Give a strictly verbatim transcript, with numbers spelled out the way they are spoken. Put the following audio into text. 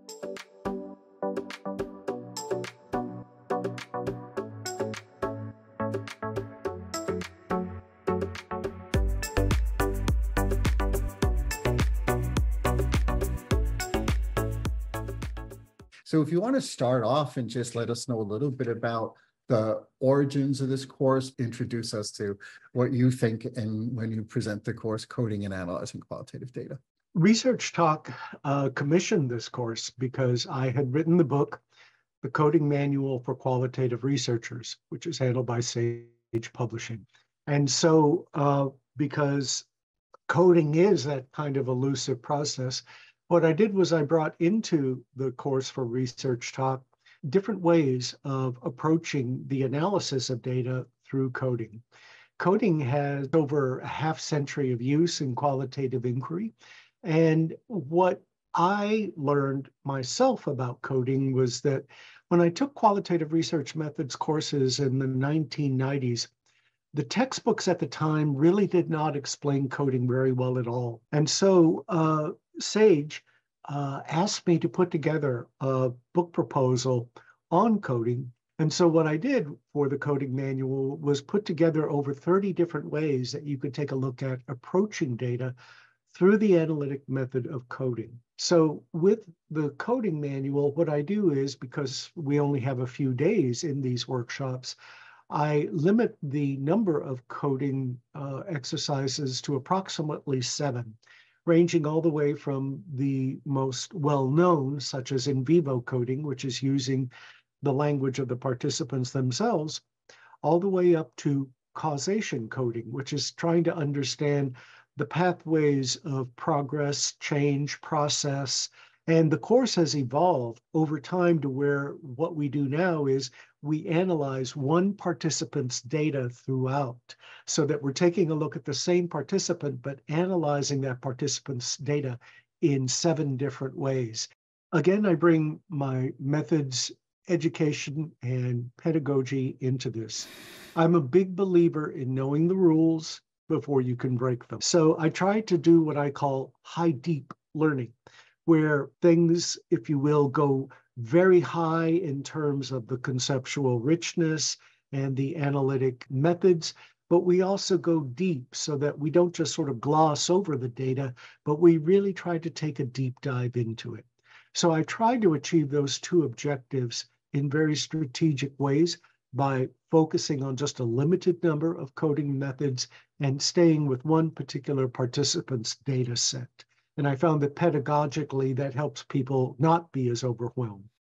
So if you want to start off and just let us know a little bit about the origins of this course, introduce us to what you think and when you present the course, Coding and Analyzing Qualitative Data. Research Talk uh, commissioned this course because I had written the book, The Coding Manual for Qualitative Researchers, which is handled by Sage Publishing. And so uh, because coding is that kind of elusive process, what I did was I brought into the course for Research Talk different ways of approaching the analysis of data through coding. Coding has over a half century of use in qualitative inquiry. And what I learned myself about coding was that when I took qualitative research methods courses in the nineteen nineties, the textbooks at the time really did not explain coding very well at all. And so uh, Sage uh, asked me to put together a book proposal on coding. And so what I did for the coding manual was put together over thirty different ways that you could take a look at approaching data through the analytic method of coding. So with the coding manual, what I do is, because we only have a few days in these workshops, I limit the number of coding uh, exercises to approximately seven, ranging all the way from the most well-known, such as in vivo coding, which is using the language of the participants themselves, all the way up to causation coding, which is trying to understand the pathways of progress, change, process. And the course has evolved over time to where what we do now is we analyze one participant's data throughout, so that we're taking a look at the same participant, but analyzing that participant's data in seven different ways. Again, I bring my methods, education, and pedagogy into this. I'm a big believer in knowing the rules before you can break them. So I try to do what I call high deep learning, where things, if you will, go very high in terms of the conceptual richness and the analytic methods, but we also go deep so that we don't just sort of gloss over the data, but we really try to take a deep dive into it. So I try to achieve those two objectives in very strategic ways by focusing on just a limited number of coding methods and staying with one particular participant's data set. And I found that pedagogically, that helps people not be as overwhelmed.